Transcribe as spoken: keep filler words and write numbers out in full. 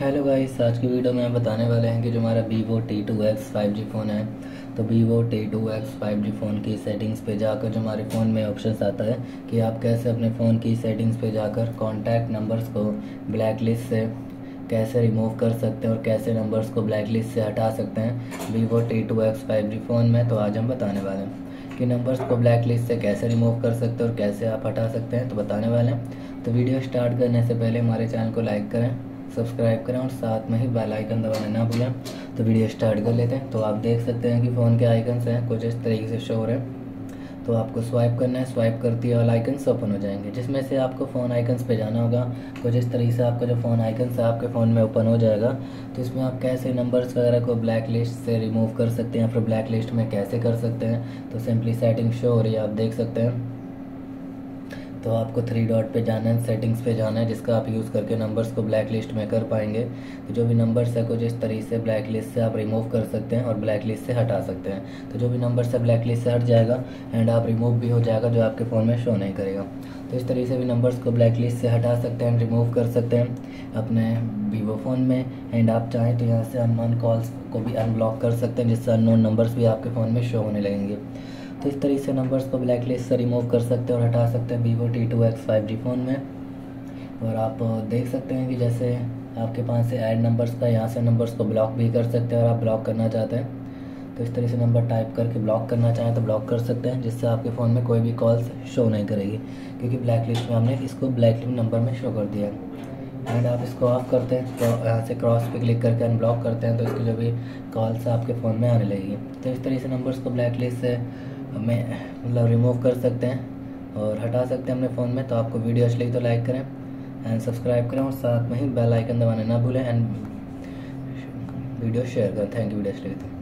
Hello guys, आज की video में हम बताने वाले हैं कि जो हमारा Vivo T two X five G phone है, तो Vivo T two X five G phone की सेटिंग्स पे जाकर जो हमारे फ़ोन में ऑप्शंस आता है कि आप कैसे अपने फ़ोन की सेटिंग्स पे जाकर कॉन्टैक्ट नंबर्स को ब्लैक लिस्ट से कैसे रिमूव कर सकते हैं और कैसे नंबर्स को ब्लैक लिस्ट से हटा सकते हैं Vivo T two X five G phone में। तो आज हम बताने वाले हैं कि नंबर्स को ब्लैक लिस्ट से कैसे रिमूव कर सकते हैं और कैसे आप हटा सकते हैं, तो बताने वाले हैं। तो वीडियो स्टार्ट करने से पहले हमारे चैनल को लाइक करें, सब्सक्राइब करें और साथ में ही बेल आइकन दबाना ना भूलें। तो वीडियो स्टार्ट कर लेते हैं। तो आप देख सकते हैं कि फ़ोन के आइकन्स हैं कुछ इस तरीके से शो हो रहे हैं। तो आपको स्वाइप करना है, स्वाइप करते ही ऑल आइकन्स ओपन हो जाएंगे, जिसमें से आपको फ़ोन आइकन्स पे जाना होगा। कुछ इस तरीके से आपका जो फ़ोन आइकन्स है आपके फ़ोन में ओपन हो जाएगा। तो इसमें आप कैसे नंबर्स वगैरह को ब्लैक लिस्ट से रिमूव कर सकते हैं या फिर ब्लैक लिस्ट में कैसे कर सकते हैं, तो सिंपली सेटिंग शो हो रही है, आप देख सकते हैं। तो आपको थ्री डॉट पे जाना है, सेटिंग्स पे जाना है, जिसका आप यूज़ करके नंबर्स को ब्लैक लिस्ट में कर पाएंगे। तो जो भी नंबर्स है कुछ इस तरीके से ब्लैक लिस्ट से आप रिमूव कर सकते हैं और ब्लैक लिस्ट से हटा सकते हैं। तो जो भी नंबर्स है ब्लैक लिस्ट से हट जाएगा एंड आप रिमूव भी हो जाएगा, जो आपके फ़ोन में शो नहीं करेगा। तो इस तरीके से भी नंबर्स को ब्लैक लिस्ट से हटा सकते हैं, रिमूव कर सकते हैं अपने वीवो फ़ोन में। एंड आप चाहें तो यहाँ से अननोन कॉल्स को भी अनब्लॉक कर सकते हैं, जिससे अननोन नंबर्स भी आपके फ़ोन में शो होने लगेंगे। तो इस तरीके से नंबर्स को ब्लैक लिस्ट से रिमूव कर सकते हैं और हटा सकते हैं Vivo T two X five G phone में। और आप देख सकते हैं कि जैसे आपके पास से ऐड नंबर्स का, यहाँ से नंबर्स को ब्लॉक भी कर सकते हैं। और आप ब्लॉक करना चाहते हैं तो इस तरीके से नंबर टाइप करके ब्लॉक करना चाहें तो ब्लॉक कर सकते हैं, जिससे आपके फ़ोन में कोई भी कॉल्स शो नहीं करेगी, क्योंकि ब्लैक लिस्ट में हमने इसको ब्लैक लिस्ट नंबर में शो कर दिया है। एंड आप इसको ऑफ करते हैं तो यहाँ से क्रॉस पे क्लिक करके अनब्लॉक करते हैं, तो इसकी जो भी कॉल्स आपके फ़ोन में आने लगेगी। तो इस तरीके से नंबर्स को ब्लैक लिस्ट से हमें मतलब रिमूव कर सकते हैं और हटा सकते हैं अपने फ़ोन में। तो आपको वीडियो अच्छी लगी तो लाइक करें एंड सब्सक्राइब करें और साथ में ही बेल आइकन दबाना ना भूलें एंड वीडियो शेयर करें। थैंक यू वीडियो अच्छी लगी तो।